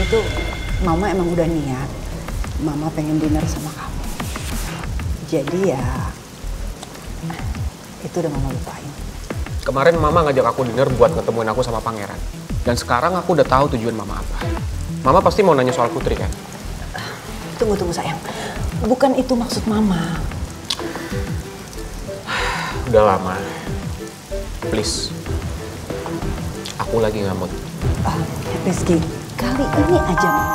tuh mama emang udah niat, mama pengen dinner sama kamu. Jadi ya, itu udah mama lupain. Kemarin mama ngajak aku dinner buat ketemuin aku sama pangeran. Dan sekarang aku udah tahu tujuan mama apa. Mama pasti mau nanya soal Putri kan? Tunggu sayang, bukan itu maksud mama. Udah lama. Please. Aku lagi nggak mood. Rizky, kali ini aja mama.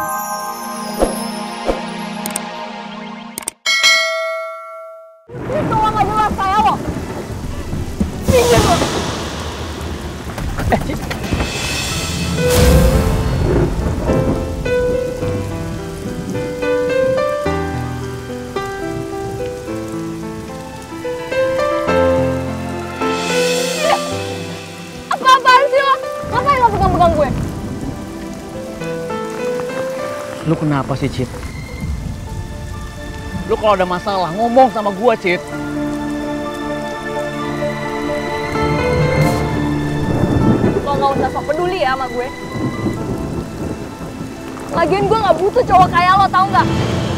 Ini cowok nggak jelas kayak lo. Minggir lo. Apa-apaan sih lo? Ngapain lo pegang-pegang gue? Lu kenapa sih, Cid? Lu kalau ada masalah ngomong sama gua, Cid. Lo nggak usah sok peduli ya sama gue. Lagian gue nggak butuh cowok kayak lo, tau nggak?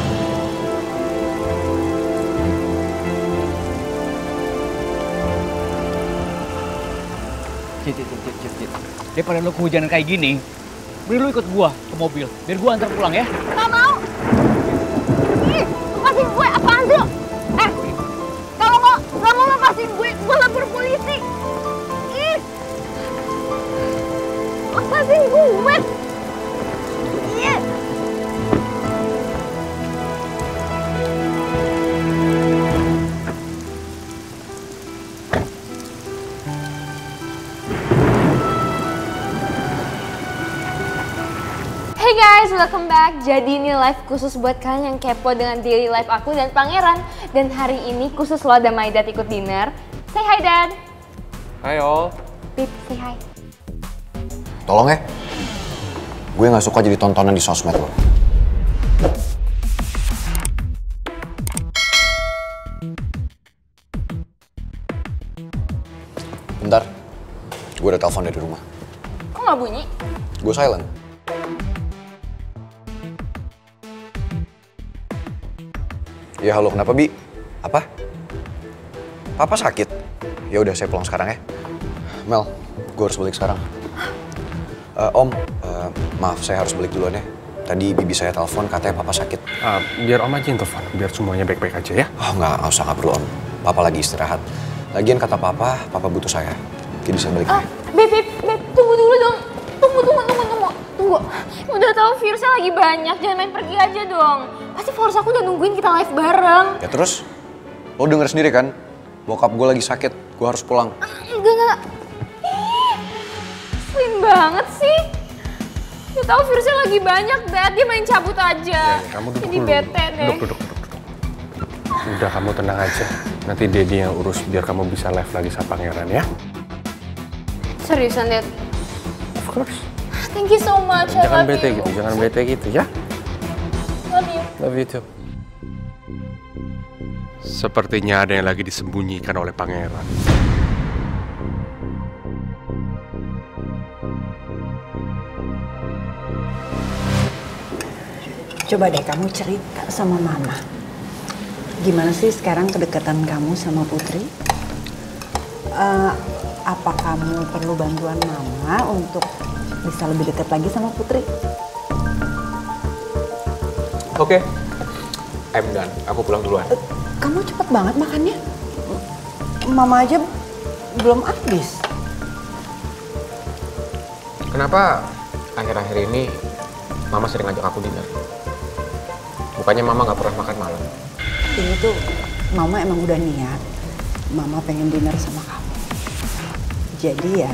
Cid. Daripada lu kehujanan kayak gini, beri lu ikut gua ke mobil, biar gua antar pulang ya. Nggak mau. Ih, lepasin gue, apaan sih lo? Kalau nggak mau lepasin gue lapor polisi. Ih, lepasin gue. Iya. Hey guys, welcome back. Jadi ini live khusus buat kalian yang kepo dengan daily life aku dan Pangeran. Dan hari ini khusus lo ada my dad ikut dinner. Say hi dad. Hai all. Pip, say hi. Tolong ya, gue gak suka jadi tontonan di sosmed lo. Bentar, gue ada telepon dari rumah. Kok nggak bunyi? Gue silent. Ya halo, kenapa Bi? Apa? Papa sakit? Ya udah, saya pulang sekarang ya. Mel, gue harus balik sekarang. Om, maaf saya harus balik duluan ya. Tadi bibi saya telepon katanya papa sakit. Biar om aja yang telepon, biar semuanya baik-baik aja ya. Oh nggak usah, nggak perlu om. Papa lagi istirahat. Lagian kata papa butuh saya. Jadi bisa balik ya. Beb, tunggu dulu dong. Tunggu. Udah tahu virusnya lagi banyak, jangan main pergi aja dong. Pasti followers aku udah nungguin kita live bareng. Ya terus, lo denger sendiri kan? Bokap gue lagi sakit, gue harus pulang. Enggak. Ih, slim banget sih. Udah tahu virusnya lagi banyak, Dad. Dia main cabut aja. Kamu duduk jadi dulu. bete deh. Duduk. Udah, kamu tenang aja. Nanti Daddy yang urus biar kamu bisa live lagi sama Pangeran ya. Seriusan, Dad? Of course. Thank you so much. I Jangan love bete you. gitu, jangan bete gitu ya. Love you. Love you too. Sepertinya ada yang lagi disembunyikan oleh Pangeran. Coba deh kamu cerita sama mama. Gimana sih sekarang kedekatan kamu sama Putri? Apa kamu perlu bantuan mama untuk bisa lebih dekat lagi sama Putri? Oke. I'm done. Aku pulang duluan. Kamu cepet banget makannya. Mama aja belum habis. Kenapa akhir-akhir ini Mama sering ngajak aku dinner? Bukannya Mama nggak pernah makan malam? Ini tuh Mama emang udah niat. Mama pengen dinner sama kamu. Jadi ya,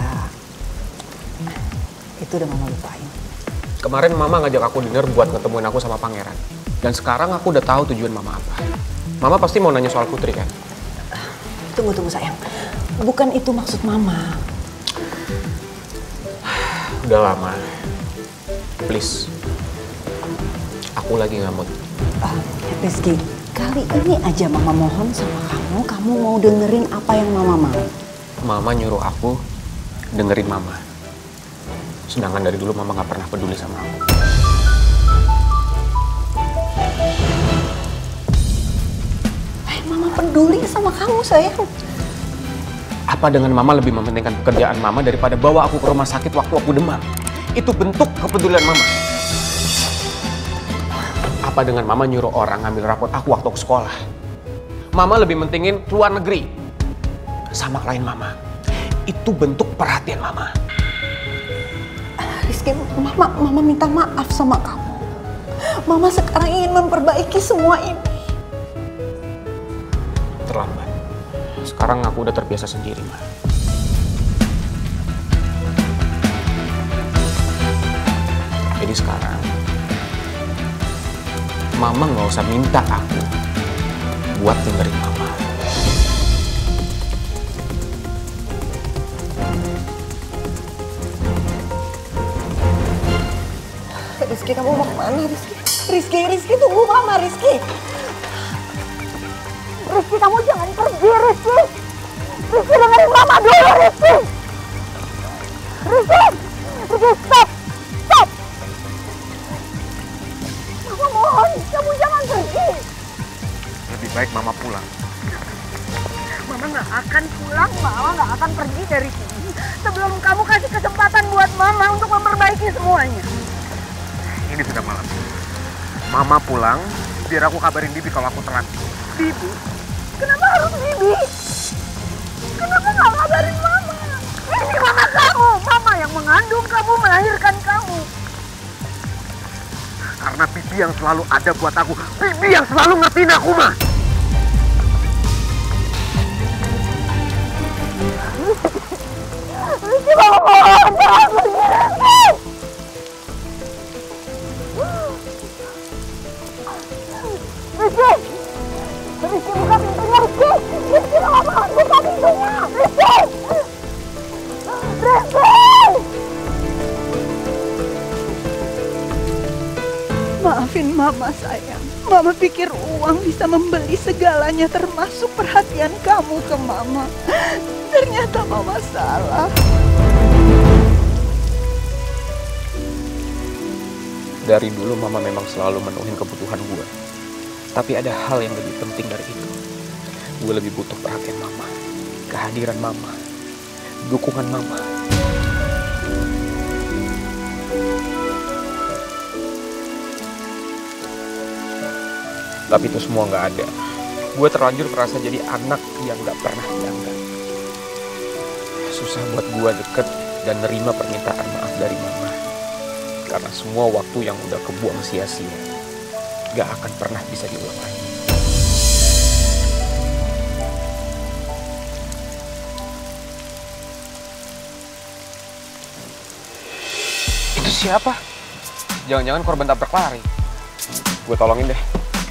itu udah Mama lupain. Kemarin Mama ngajak aku dinner buat ketemuin aku sama Pangeran. Dan sekarang aku udah tahu tujuan Mama apa. Mama pasti mau nanya soal Putri kan? Tunggu sayang. Bukan itu maksud Mama. Udah lama. Please. Aku lagi nggak mood. Rizky, kali ini aja Mama mohon sama kamu mau dengerin apa yang Mama mau. Mama nyuruh aku dengerin Mama. Sedangkan dari dulu Mama nggak pernah peduli sama aku. peduli sama kamu, sayang. Apa dengan mama lebih mementingkan pekerjaan mama daripada bawa aku ke rumah sakit waktu aku demam? Itu bentuk kepedulian mama. Apa dengan mama nyuruh orang ngambil rapot aku waktu aku sekolah? Mama lebih mentingin keluar negeri. Sama klien mama. Itu bentuk perhatian mama. Rizky, mama minta maaf sama kamu. Mama sekarang ingin memperbaiki semua ini. Terlambat. Sekarang aku udah terbiasa sendiri, Ma. Jadi sekarang, Mama nggak usah minta aku buat dengerin Mama. Rizky, kamu mau kemana, Rizky? Rizky, tunggu Mama, Rizky. Rizky, kamu jangan pergi, Rizky. Rizky, dengerin Mama dulu, Rizky. Rizky, stop. Mama mohon, kamu jangan pergi. Lebih baik Mama pulang. Mama nggak akan pulang, Mama nggak akan pergi dari sini sebelum kamu kasih kesempatan buat Mama untuk memperbaiki semuanya. Ini sudah malam. Mama pulang, biar aku kabarin Bibi kalau aku telat. Bibi? Kenapa harus Bibi? Kenapa nggak kabarin Mama? Ini Mama kamu, Mama yang mengandung kamu, melahirkan kamu. Karena Bibi yang selalu ada buat aku. Bibi yang selalu ngertiin aku, Ma. Rizky, Mama mohon, jangan pergi, Rizky! Rizky, buka pintunya, Rizky! Rizky, Mama mohon, buka pintunya! Rizky! Maafin Mama, sayang. Mama pikir uang bisa membeli segalanya, termasuk perhatian kamu ke Mama. Ternyata Mama salah. Dari dulu Mama memang selalu menuhin kebutuhan gue. Tapi ada hal yang lebih penting dari itu. Gue lebih butuh perhatian Mama, kehadiran Mama, dukungan Mama. Tapi itu semua nggak ada. Gue terlanjur merasa jadi anak yang nggak pernah dianggap. Susah buat gue deket dan nerima permintaan maaf dari Mama. Karena semua waktu yang udah kebuang sia-sia gak akan pernah bisa diulang lagi. Itu siapa? Jangan-jangan korban tabrak lari. Gue tolongin deh.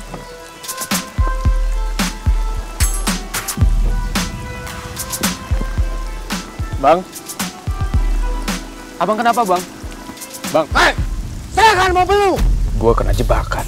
Bang? Abang kenapa, Bang? Bang, Saya akan mobil lu! gue kena jebakan.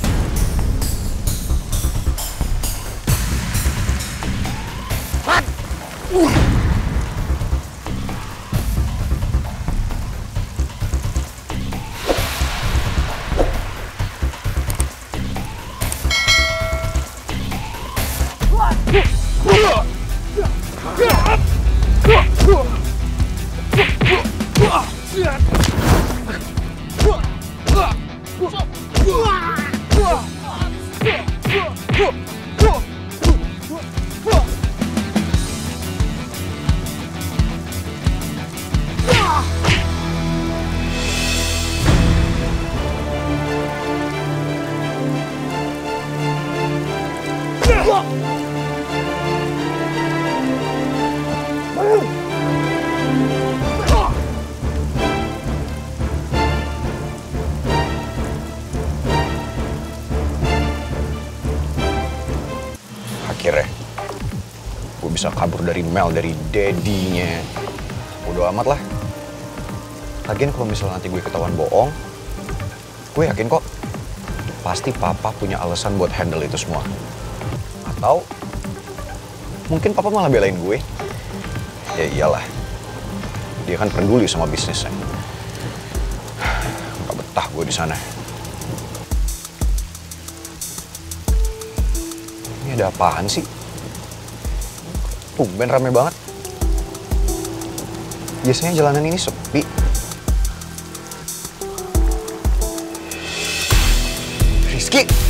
Akhirnya gue bisa kabur dari Mel, dari daddy-nya. Bodo amat lah. Lagian kalau misalnya nanti gue ketahuan bohong, gue yakin kok pasti papa punya alasan buat handle itu semua. Atau mungkin papa malah belain gue. Ya iyalah, dia kan peduli sama bisnisnya. Gak betah gue di sana. Ini ada apaan sih? tumben rame banget. Biasanya jalanan ini sepi. Rizky!